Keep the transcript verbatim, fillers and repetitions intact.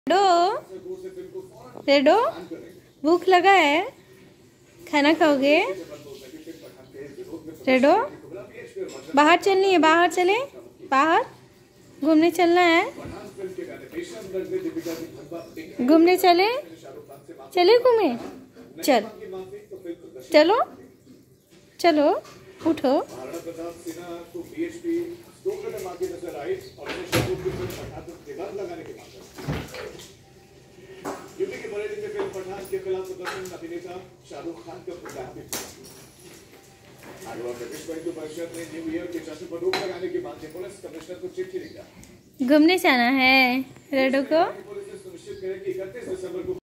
Redo redo भूख लगा है, खाना खाओगे? रेडो बाहर चलनी है, बाहर चले, बाहर घूमने चलना है, घूमने चले चले घूमे, चल चलो चलो उठो। यूपी के बरेली में फिल्म पठान के खिलाफ प्रदर्शन अभिनेता शाहरुख खान का प्रोग्राम भी आगरा प्रदेश हिंदू परिषद ने न्यू ईयर के जश्न पर रोक लगाने की मांग से पुलिस कमिश्नर को चिट्ठी लिखा। घूमने जाना है रेडो को। पुलिस ने सुनिश्चित करे कि इकतीस दिसंबर को